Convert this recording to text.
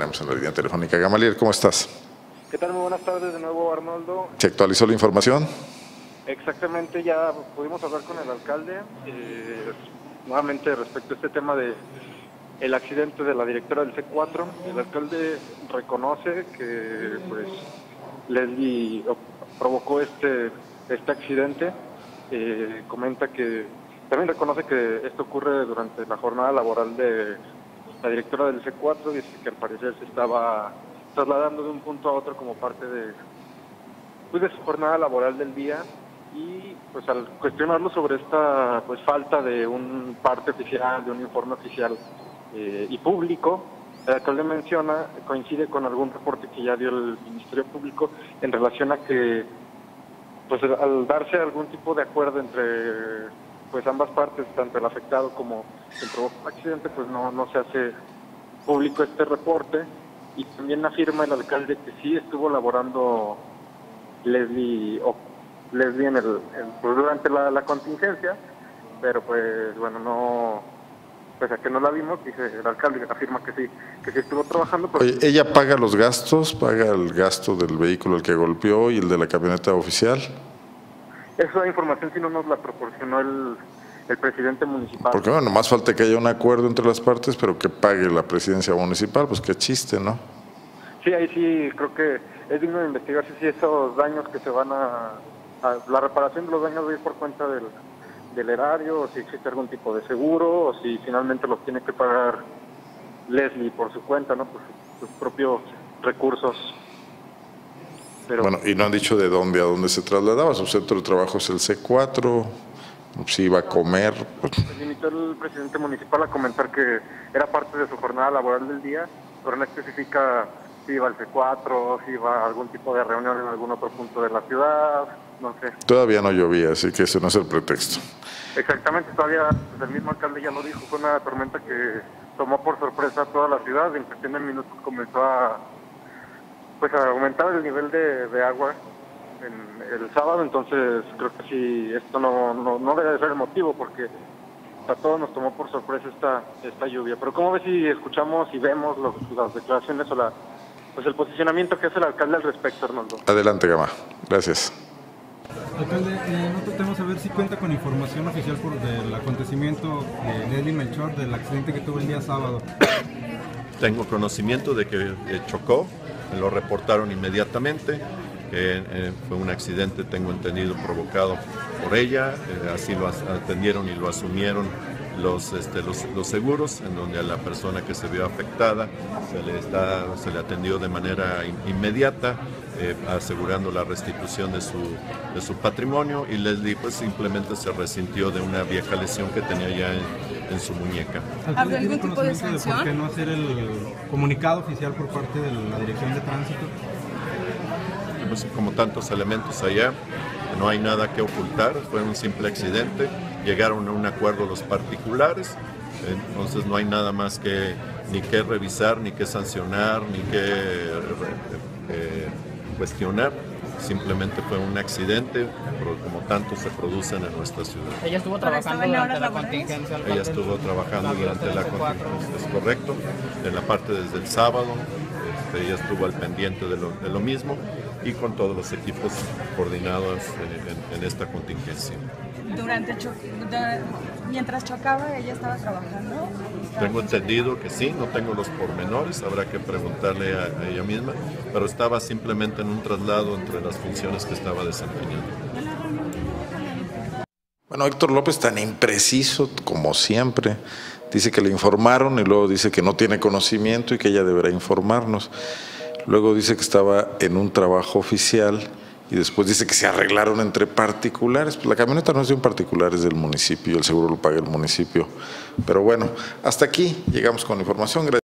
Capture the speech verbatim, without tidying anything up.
tenemos en la línea telefónica. Gamaliel, ¿cómo estás? ¿Qué tal? Muy buenas tardes de nuevo, Arnoldo. ¿Se actualizó la información? Exactamente, ya pudimos hablar con el alcalde, eh, nuevamente respecto a este tema de el accidente de la directora del C cuatro. El alcalde reconoce que pues Leslie provocó este, este accidente, eh, comenta que también reconoce que esto ocurre durante la jornada laboral de la directora del C cuatro, dice que al parecer se estaba trasladando de un punto a otro como parte de, pues, de su jornada laboral del día, y pues al cuestionarlo sobre esta pues falta de un parte oficial, de un informe oficial eh, y público, el alcalde menciona, coincide con algún reporte que ya dio el Ministerio Público en relación a que pues al darse algún tipo de acuerdo entre pues ambas partes, tanto el afectado como quien provocó el accidente, pues no, no se hace público este reporte. Y también afirma el alcalde que sí estuvo laborando Leslie, o Leslie en el, en, pues durante la, la contingencia, pero pues bueno, no, pues a que no la vimos, dice el alcalde, afirma que sí, que sí estuvo trabajando. Pero... Oye, ¿ella paga los gastos? ¿Paga el gasto del vehículo el que golpeó y el de la camioneta oficial? Esa información sí no nos la proporcionó el, el presidente municipal. Porque bueno, más falta que haya un acuerdo entre las partes, pero que pague la presidencia municipal, pues qué chiste, ¿no? Sí, ahí sí creo que es digno de investigarse si esos daños que se van a, a la reparación de los daños va a ir por cuenta del, del erario, o si existe algún tipo de seguro, o si finalmente los tiene que pagar Leslie por su cuenta, ¿no? Por sus, sus propios recursos. Pero, bueno, y no han dicho de dónde a dónde se trasladaba. Su centro de trabajo es el C cuatro, si iba a comer. Pues... Se limitó el presidente municipal a comentar que era parte de su jornada laboral del día, pero no especifica si iba al C cuatro, si iba a algún tipo de reunión en algún otro punto de la ciudad, no sé. Todavía no llovía, así que ese no es el pretexto. Exactamente, todavía pues, el mismo alcalde ya lo dijo, fue una tormenta que tomó por sorpresa a toda la ciudad. En cuestión de minutos comenzó a pues a aumentar el nivel de, de agua en el sábado, entonces creo que sí, esto no, no, no debe de ser el motivo, porque a todos nos tomó por sorpresa esta, esta lluvia. Pero ¿cómo ves si escuchamos y vemos lo, las declaraciones o la, pues el posicionamiento que hace el alcalde al respecto, Arnoldo? Adelante, Gama. Gracias. Alcalde, eh, nosotros queremos saber si cuenta con información oficial por del acontecimiento de Leslie Melchor, del accidente que tuvo el día sábado. Tengo conocimiento de que eh, chocó, me lo reportaron inmediatamente, eh, eh, fue un accidente, tengo entendido, provocado por ella, eh, así lo atendieron y lo asumieron los, este, los, los seguros, en donde a la persona que se vio afectada se le, está, se le atendió de manera in, inmediata, eh, asegurando la restitución de su, de su patrimonio, y Leslie pues simplemente se resintió de una vieja lesión que tenía ya en, en su muñeca. ¿Habrá algún tipo de sanción? ¿Por qué no hacer el comunicado oficial por parte de la Dirección de Tránsito? Pues, como tantos elementos allá, no hay nada que ocultar, fue un simple accidente, llegaron a un acuerdo los particulares, entonces no hay nada más que ni que revisar, ni que sancionar, ni que eh, cuestionar. Simplemente fue un accidente, pero como tantos se producen en nuestra ciudad. Ella estuvo trabajando durante la contingencia. Ella estuvo trabajando durante la contingencia, es correcto, en la parte desde el sábado, este, ella estuvo al pendiente de lo, de lo mismo, y con todos los equipos coordinados en, en, en esta contingencia. Durante cho de, mientras chocaba, ella estaba trabajando. ¿Estaba tengo entendido que sí, no tengo los pormenores, habrá que preguntarle a, a ella misma, pero estaba simplemente en un traslado entre las funciones que estaba desempeñando. Bueno, Héctor López, tan impreciso como siempre, dice que le informaron y luego dice que no tiene conocimiento y que ella deberá informarnos. Luego dice que estaba en un trabajo oficial y después dice que se arreglaron entre particulares. Pues la camioneta no es de un particular, es del municipio, el seguro lo paga el municipio. Pero bueno, hasta aquí llegamos con la información. Gracias.